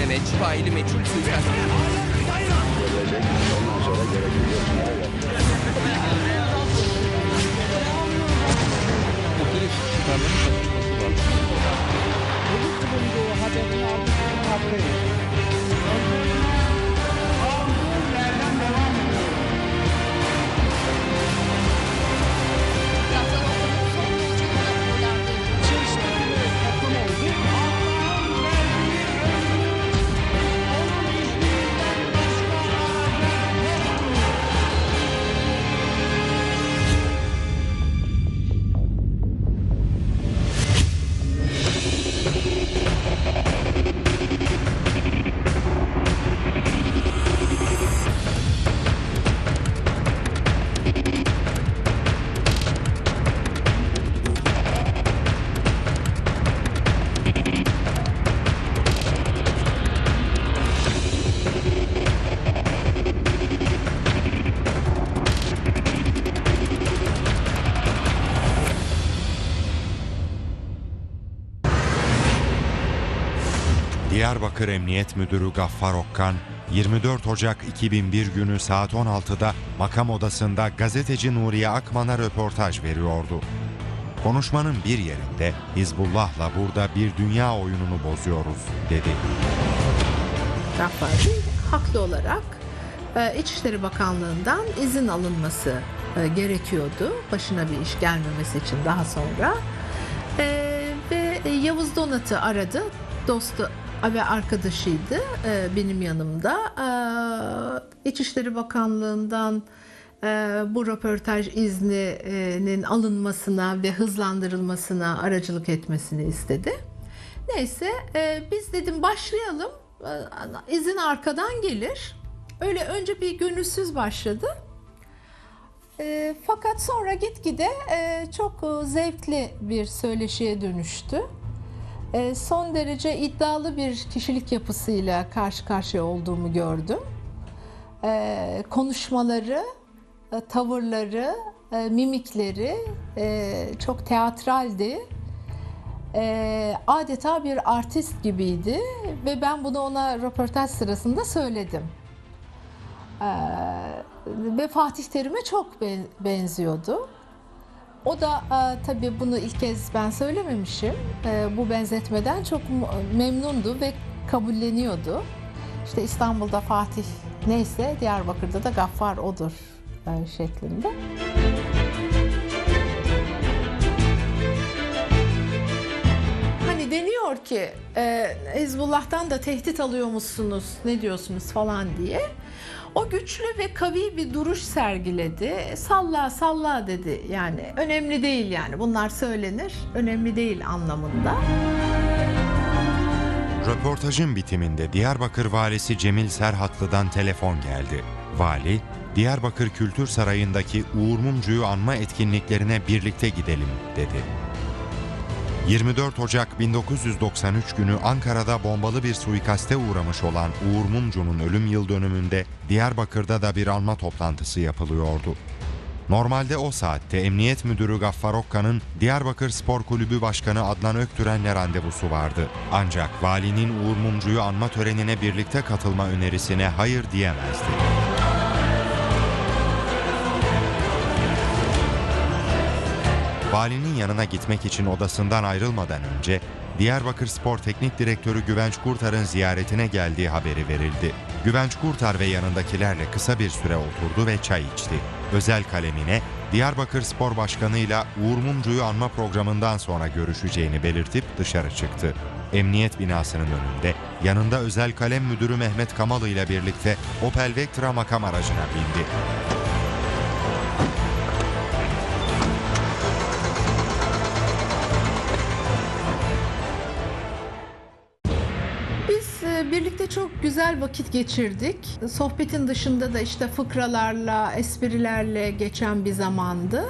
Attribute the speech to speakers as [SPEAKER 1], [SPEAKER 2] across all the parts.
[SPEAKER 1] Mehmet faili meçhul suikast.
[SPEAKER 2] Ondan sonra gerekli
[SPEAKER 3] Diyarbakır Emniyet Müdürü Gaffar Okkan, 24 Ocak 2001 günü saat 16'da makam odasında gazeteci Nuriye Akman'a röportaj veriyordu. Konuşmanın bir yerinde Hizbullah'la burada bir dünya oyununu bozuyoruz dedi.
[SPEAKER 4] Gaffar Bey haklı olarak İçişleri Bakanlığı'ndan izin alınması gerekiyordu. Başına bir iş gelmemesi için daha sonra. Ve Yavuz Donat'ı aradı. Dostu ve arkadaşıydı benim yanımda. İçişleri Bakanlığı'ndan bu röportaj izninin alınmasına ve hızlandırılmasına aracılık etmesini istedi. Neyse biz dedim başlayalım. İzin arkadan gelir. Öyle önce bir gönülsüz başladı. Fakat sonra gitgide çok zevkli bir söyleşiye dönüştü. Son derece iddialı bir kişilik yapısıyla karşı karşıya olduğumu gördüm. Konuşmaları, tavırları, mimikleri çok teatraldi. Adeta bir artist gibiydi ve ben bunu ona röportaj sırasında söyledim. Ve Fatih Terim'e çok benziyordu. O da tabii bunu ilk kez ben söylememişim. Bu benzetmeden çok memnundu ve kabulleniyordu. İşte İstanbul'da Fatih neyse Diyarbakır'da da Gaffar odur şeklinde. Hani deniyor ki Hizbullah'tan da tehdit alıyormuşsunuz, ne diyorsunuz falan diye. O güçlü ve kavi bir duruş sergiledi. Salla salla dedi. Yani önemli değil yani. Bunlar söylenir. Önemli değil anlamında.
[SPEAKER 3] Röportajın bitiminde Diyarbakır Valisi Cemil Serhatlı'dan telefon geldi. Vali, Diyarbakır Kültür Sarayı'ndaki Uğur Mumcu'yu anma etkinliklerine birlikte gidelim dedi. 24 Ocak 1993 günü Ankara'da bombalı bir suikaste uğramış olan Uğur Mumcu'nun ölüm yıl dönümünde Diyarbakır'da da bir anma toplantısı yapılıyordu. Normalde o saatte Emniyet Müdürü Gaffar Okkan'ın Diyarbakır Spor Kulübü Başkanı Adnan Öktüren'le randevusu vardı. Ancak valinin Uğur Mumcu'yu anma törenine birlikte katılma önerisine hayır diyemezdi. Valinin yanına gitmek için odasından ayrılmadan önce Diyarbakır Spor Teknik Direktörü Güvenç Kurtar'ın ziyaretine geldiği haberi verildi. Güvenç Kurtar ve yanındakilerle kısa bir süre oturdu ve çay içti. Özel kalemine Diyarbakır Spor Başkanı'yla Uğur Mumcu'yu anma programından sonra görüşeceğini belirtip dışarı çıktı. Emniyet binasının önünde yanında Özel Kalem Müdürü Mehmet Kamalı ile birlikte Opel Vectra makam aracına bindi.
[SPEAKER 4] Birlikte çok güzel vakit geçirdik. Sohbetin dışında da işte fıkralarla, esprilerle geçen bir zamandı.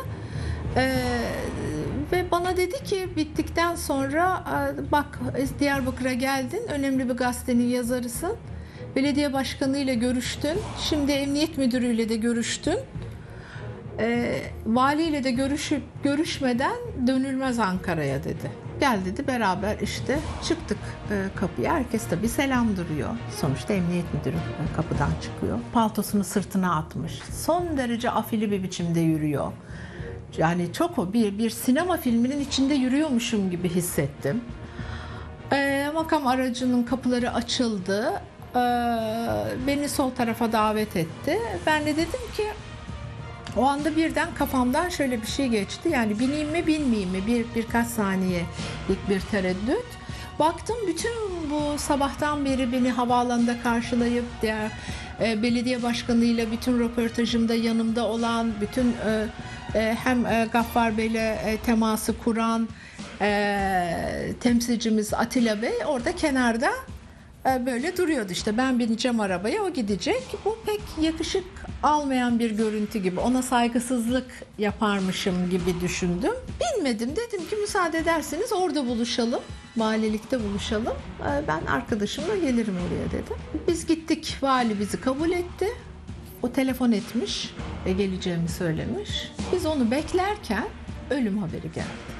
[SPEAKER 4] Ve bana dedi ki bittikten sonra bak Diyarbakır'a geldin, önemli bir gazetenin yazarısın. Belediye başkanıyla görüştün, şimdi emniyet müdürüyle de görüştün. Valiyle de görüşmeden dönülmez Ankara'ya dedi. Gel dedi, beraber işte çıktık kapıya. Herkes tabii selam duruyor. Sonuçta emniyet müdürü kapıdan çıkıyor. Paltosunu sırtına atmış. Son derece afili bir biçimde yürüyor. Yani çok bir sinema filminin içinde yürüyormuşum gibi hissettim. Makam aracının kapıları açıldı. Beni sol tarafa davet etti. Ben de dedim ki, o anda birden kafamdan şöyle bir şey geçti. Yani bineyim mi binmeyeyim mi? Birkaç saniyelik bir tereddüt. Baktım bütün bu sabahtan beri beni havaalanında karşılayıp diğer belediye başkanıyla bütün röportajımda yanımda olan, bütün hem Gaffar Bey'le teması kuran temsilcimiz Atilla Bey orada kenarda böyle duruyordu. İşte ben bineceğim arabaya, o gidecek. Bu pek yakışık almayan bir görüntü gibi, ona saygısızlık yaparmışım gibi düşündüm. Binmedim, dedim ki müsaade ederseniz orada buluşalım, valilikte buluşalım. Ben arkadaşımla gelirim oraya dedim. Biz gittik, vali bizi kabul etti. O telefon etmiş ve geleceğimi söylemiş. Biz onu beklerken ölüm haberi geldi.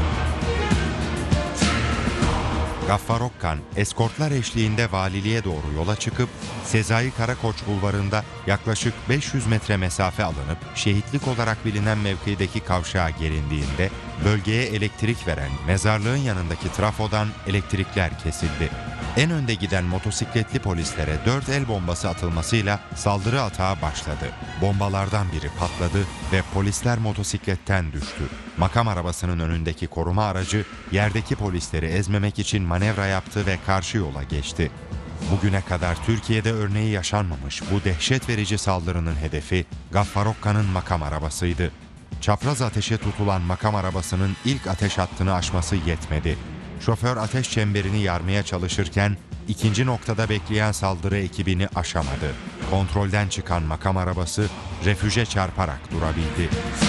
[SPEAKER 3] Gaffar Okkan, eskortlar eşliğinde valiliğe doğru yola çıkıp Sezai Karakoç bulvarında yaklaşık 500 metre mesafe alınıp şehitlik olarak bilinen mevkideki kavşağa gelindiğinde bölgeye elektrik veren mezarlığın yanındaki trafodan elektrikler kesildi. En önde giden motosikletli polislere 4 el bombası atılmasıyla saldırı atağı başladı. Bombalardan biri patladı ve polisler motosikletten düştü. Makam arabasının önündeki koruma aracı yerdeki polisleri ezmemek için manevra yaptı ve karşı yola geçti. Bugüne kadar Türkiye'de örneği yaşanmamış bu dehşet verici saldırının hedefi Gaffar Okkan'ın makam arabasıydı. Çapraz ateşe tutulan makam arabasının ilk ateş hattını aşması yetmedi. Şoför ateş çemberini yarmaya çalışırken ikinci noktada bekleyen saldırı ekibini aşamadı. Kontrolden çıkan makam arabası refüje çarparak durabildi.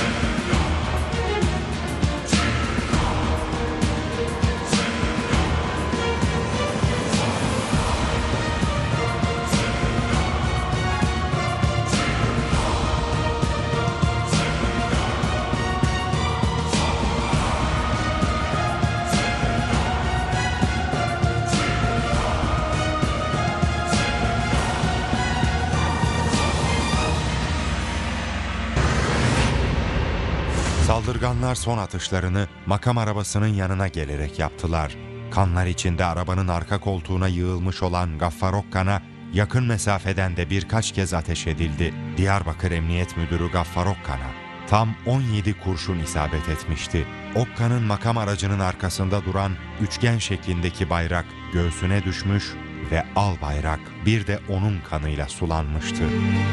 [SPEAKER 3] Saldırganlar son atışlarını makam arabasının yanına gelerek yaptılar. Kanlar içinde arabanın arka koltuğuna yığılmış olan Gaffar Okkan'a yakın mesafeden de birkaç kez ateş edildi. Diyarbakır Emniyet Müdürü Gaffar Okkan'a tam 17 kurşun isabet etmişti. Okkan'ın makam aracının arkasında duran üçgen şeklindeki bayrak göğsüne düşmüş ve al bayrak bir de onun kanıyla sulanmıştı.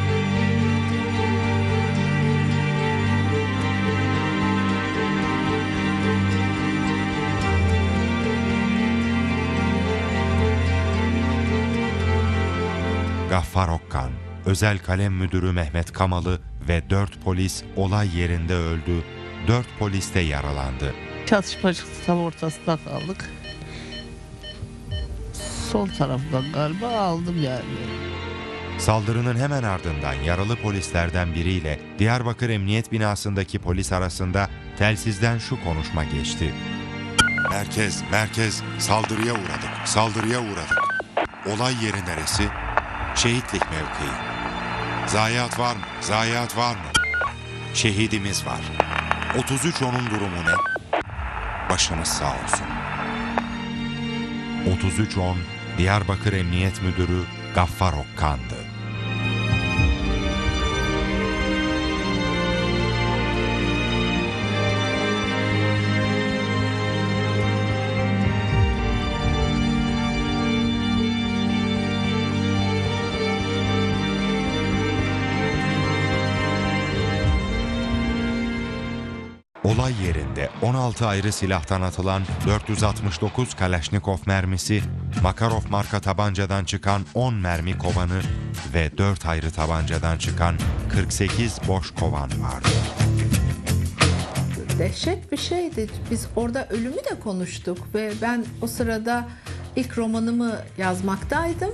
[SPEAKER 3] Gaffar Okkan, Özel Kalem Müdürü Mehmet Kamalı ve 4 polis olay yerinde öldü, 4 polis de yaralandı.
[SPEAKER 1] Çatışma çıktı, tam ortasında kaldık. Sol taraftan galiba aldım yani.
[SPEAKER 3] Saldırının hemen ardından yaralı polislerden biriyle Diyarbakır Emniyet binasındaki polis arasında telsizden şu konuşma geçti. Merkez, saldırıya uğradık. Olay yeri neresi? Şehitlik mevkii. Zayiat var mı? Şehidimiz var. 33 onun durumu ne? Başınız sağ olsun. 33-10 Diyarbakır Emniyet Müdürü Gaffar Okkan'dı. Olay yerinde 16 ayrı silahtan atılan 469 Kalaşnikov mermisi, Makarov marka tabancadan çıkan 10 mermi kovanı ve 4 ayrı tabancadan çıkan 48 boş kovan vardı.
[SPEAKER 4] Dehşet bir şeydi. Biz orada ölümü de konuştuk ve ben o sırada ilk romanımı yazmaktaydım.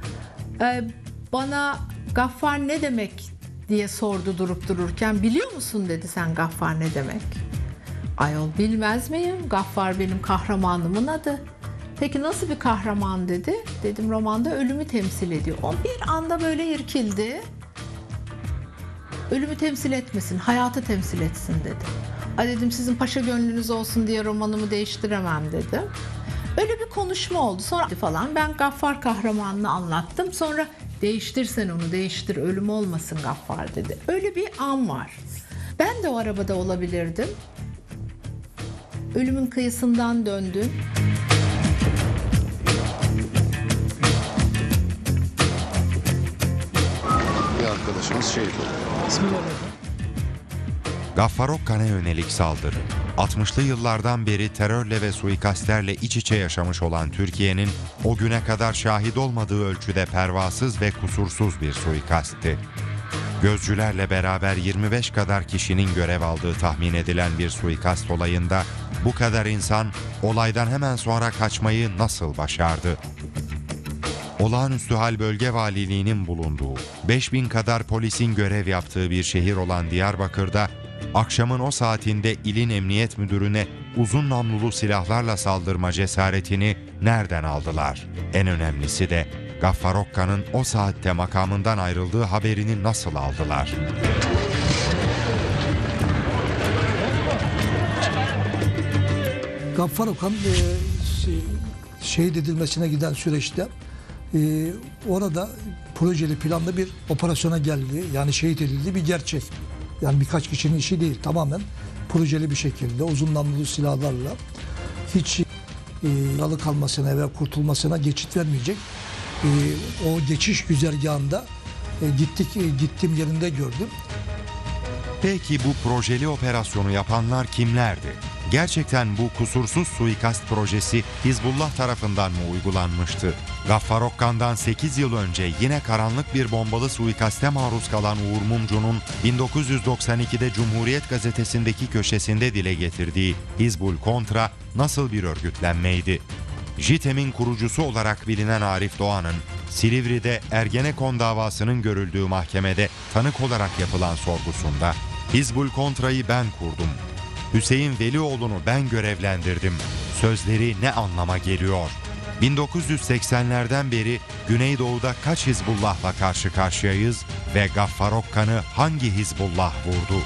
[SPEAKER 4] Bana Gaffar ne demek diye sordu durup dururken. Biliyor musun dedi, sen Gaffar ne demek? Ayol bilmez miyim? Gaffar benim kahramanımın adı. Peki nasıl bir kahraman dedi. Dedim romanda ölümü temsil ediyor. O bir anda böyle irkildi. Ölümü temsil etmesin, hayatı temsil etsin dedi. Ay dedim sizin paşa gönlünüz olsun diye romanımı değiştiremem dedim. Öyle bir konuşma oldu. Sonra falan ben Gaffar kahramanını anlattım. Sonra değiştirsen onu değiştir ölüm olmasın Gaffar dedi. Öyle bir an var. Ben de o arabada olabilirdim. Ölümün kıyısından döndüm.
[SPEAKER 2] Bir arkadaşımız şehit oldu.
[SPEAKER 3] Gaffar Okkan'a yönelik saldırı. 60'lı yıllardan beri terörle ve suikastlerle iç içe yaşamış olan Türkiye'nin o güne kadar şahit olmadığı ölçüde pervasız ve kusursuz bir suikasttı. Gözcülerle beraber 25 kadar kişinin görev aldığı tahmin edilen bir suikast olayında bu kadar insan olaydan hemen sonra kaçmayı nasıl başardı? Olağanüstü hal bölge valiliğinin bulunduğu, 5000 kadar polisin görev yaptığı bir şehir olan Diyarbakır'da akşamın o saatinde ilin emniyet müdürüne uzun namlulu silahlarla saldırma cesaretini nereden aldılar? En önemlisi de Gaffar Okkan'ın o saatte makamından ayrıldığı haberini nasıl aldılar?
[SPEAKER 5] Gaffar Okkan şehit edilmesine giden süreçte orada projeli planlı bir operasyona geldi. Yani şehit edildi bir gerçek. Yani birkaç kişinin işi değil, tamamen projeli bir şekilde uzun namlulu silahlarla hiç yaralı kalmasına ve kurtulmasına geçit vermeyecek o geçiş güzergahında gittim yerinde gördüm.
[SPEAKER 3] Peki bu projeli operasyonu yapanlar kimlerdi? Gerçekten bu kusursuz suikast projesi Hizbullah tarafından mı uygulanmıştı? Gaffar Okkan'dan 8 yıl önce yine karanlık bir bombalı suikaste maruz kalan Uğur Mumcu'nun 1992'de Cumhuriyet Gazetesi'ndeki köşesinde dile getirdiği Hizbul Kontra nasıl bir örgütlenmeydi? JITEM'in kurucusu olarak bilinen Arif Doğan'ın Silivri'de Ergenekon davasının görüldüğü mahkemede tanık olarak yapılan sorgusunda Hizbul Kontra'yı ben kurdum, Hüseyin Velioğlu'nu ben görevlendirdim sözleri ne anlama geliyor? 1980'lerden beri Güneydoğu'da kaç Hizbullah'la karşı karşıyayız ve Gaffar Okkan'ı hangi Hizbullah vurdu?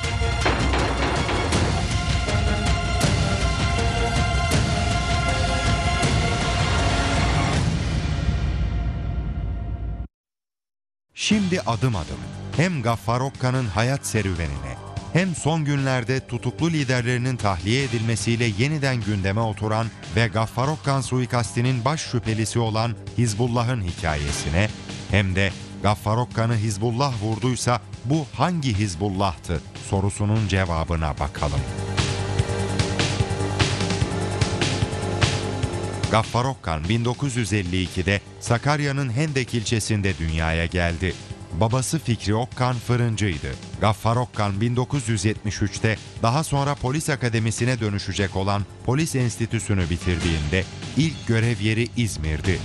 [SPEAKER 3] Şimdi adım adım hem Gaffar Okkan'ın hayat serüvenine hem son günlerde tutuklu liderlerinin tahliye edilmesiyle yeniden gündeme oturan ve Gaffar Okkan suikastinin baş şüphelisi olan Hizbullah'ın hikayesine hem de Gaffar Okkan'ı Hizbullah vurduysa bu hangi Hizbullah'tı sorusunun cevabına bakalım. Gaffar Okkan 1952'de Sakarya'nın Hendek ilçesinde dünyaya geldi. Babası Fikri Okkan fırıncıydı. Gaffar Okkan 1973'te daha sonra polis akademisine dönüşecek olan Polis Enstitüsü'nü bitirdiğinde ilk görev yeri İzmir'di.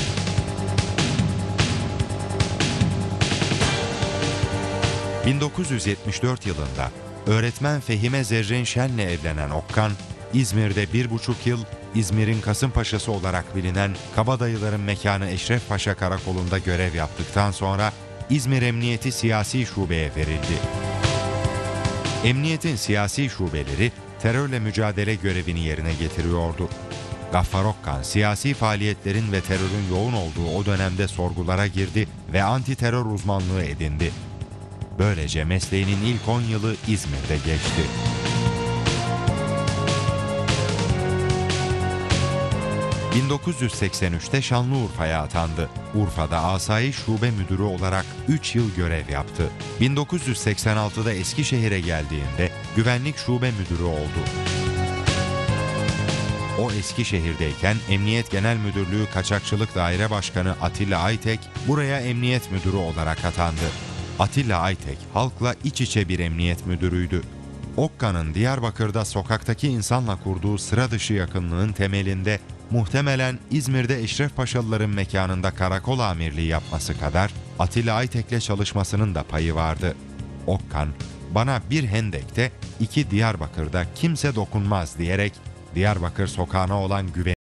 [SPEAKER 3] ...1974 yılında öğretmen Fehime Zerrin Şen'le evlenen Okkan, İzmir'de 1,5 yıl İzmir'in Kasımpaşası olarak bilinen Kabadayıların mekanı Eşref Paşa Karakolu'nda görev yaptıktan sonra İzmir Emniyeti Siyasi Şube'ye verildi. Emniyetin siyasi şubeleri terörle mücadele görevini yerine getiriyordu. Gaffar Okkan siyasi faaliyetlerin ve terörün yoğun olduğu o dönemde sorgulara girdi ve anti terör uzmanlığı edindi. Böylece mesleğinin ilk 10 yılı İzmir'de geçti. ...1983'te Şanlıurfa'ya atandı. Urfa'da Asayiş Şube Müdürü olarak 3 yıl görev yaptı. 1986'da Eskişehir'e geldiğinde Güvenlik Şube Müdürü oldu. O Eskişehir'deyken Emniyet Genel Müdürlüğü Kaçakçılık Daire Başkanı Atilla Aytek buraya Emniyet Müdürü olarak atandı. Atilla Aytek halkla iç içe bir emniyet müdürüydü. Okkan'ın Diyarbakır'da sokaktaki insanla kurduğu sıra dışı yakınlığın temelinde muhtemelen İzmir'de Eşref Paşalıların mekanında karakol amirliği yapması kadar Atilla Aytek'le çalışmasının da payı vardı. Okkan, bana bir Hendek'te, 2 Diyarbakır'da kimse dokunmaz diyerek Diyarbakır sokağına olan güveni